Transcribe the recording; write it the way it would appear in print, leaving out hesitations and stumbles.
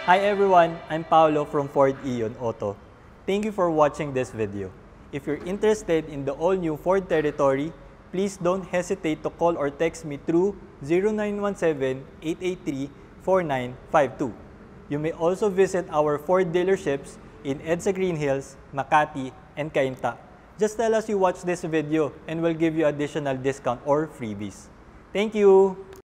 Hi everyone, I'm Paulo from Ford Ion Auto. Thank you for watching this video. If you're interested in the all-new Ford Territory, please don't hesitate to call or text me through 0917-883-4952. You may also visit our Ford dealerships in EDSA-Greenhills, Makati, and Cainta. Just tell us you watched this video and we'll give you additional discount or freebies. Thank you!